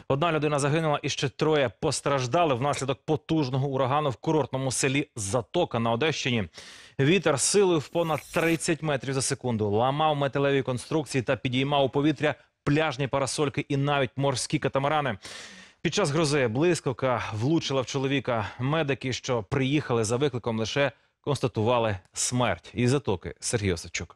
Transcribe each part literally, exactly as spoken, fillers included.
Одна людина загинула і ще троє постраждали внаслідок потужного урагану в курортному селі Затока на Одещині. Вітер силою в понад тридцять метрів за секунду ламав металеві конструкції та підіймав у повітря пляжні парасольки і навіть морські катамарани. Під час грози блискавка влучила в чоловіка. Медики, що приїхали за викликом, лише констатували смерть. Із Затоки Сергій Осадчук.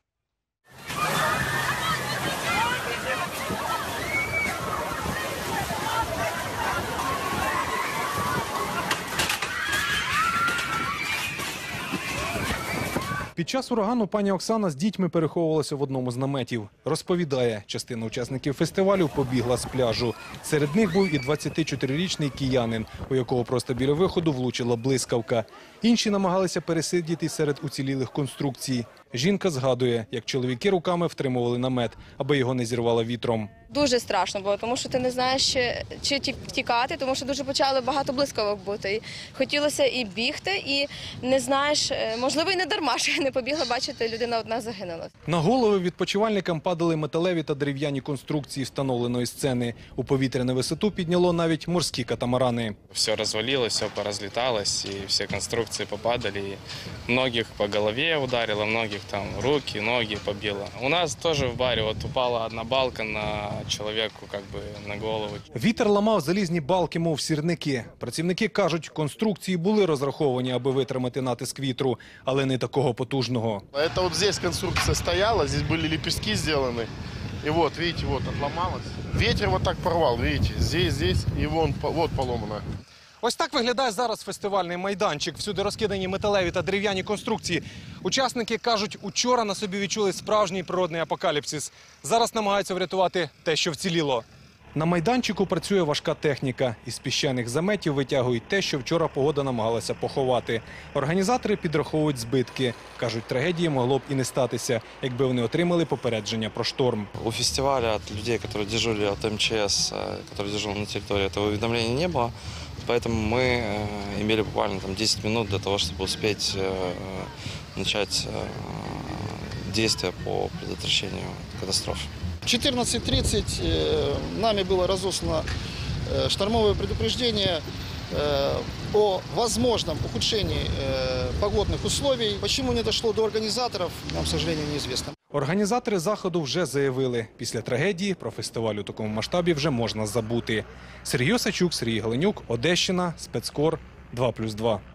Під час урагану пані Оксана з дітьми переховувалася в одному з наметів. Розповідає, частина учасників фестивалю побігла з пляжу. Серед них був і двадцятичотирирічний киянин, у якого просто біля виходу влучила блискавка. Інші намагалися пересидіти серед уцілілих конструкцій. Жінка згадує, як чоловіки руками втримували намет, аби його не зірвало вітром. Дуже страшно було, тому що ти не знаєш, чи втікати, тому що дуже почали багато блискавок бути. І хотілося і бігти, і не знаєш, можливо, і не дарма, що я не побігла, бачити, людина одна загинула. На голови відпочивальникам падали металеві та дерев'яні конструкції встановленої сцени. У повітряну висоту підняло навіть морські катамарани. Все розвалилось, все порозліталось, і всі конструкції попадали. І многих по голові ударило, многих там руки, ноги побило. У нас теж в барі от упала одна балка на чоловіку, як би, на голову. Вітер ламав залізні балки, мов сірники. Працівники кажуть, конструкції були розраховані, аби витримати натиск вітру, але не такого потужного. Це от здесь конструкція стояла, здесь були лепестки зроблені. І от, бачите, от, отламалось. Вітер вот так порвав, бачите, здесь, здесь, і вон, вот поломано. Ось так виглядає зараз фестивальний майданчик. Всюди розкидані металеві та дерев'яні конструкції. Учасники кажуть, учора на собі відчули справжній природний апокаліпсис. Зараз намагаються врятувати те, що вціліло. На майданчику працює важка техніка. Із піщаних заметів витягують те, що вчора погода намагалася поховати. Організатори підраховують збитки. Кажуть, трагедії могло б і не статися, якби вони отримали попередження про шторм. У фестиваля від людей, які дежурили від ем че ес, які дежурили на території, цього повідомлення не було. Поэтому мы имели буквально там десять минут для того, чтобы успеть начать действия по предотвращению катастроф. В четырнадцать тридцать нами было разослано штормовое предупреждение о возможном ухудшении погодных условий. Почему не дошло до организаторов, нам, к сожалению, неизвестно. Організатори заходу вже заявили, після трагедії про фестиваль у такому масштабі вже можна забути. Сергій Осадчук, Сергій Галенюк, Одещина, Спецкор, два плюс два.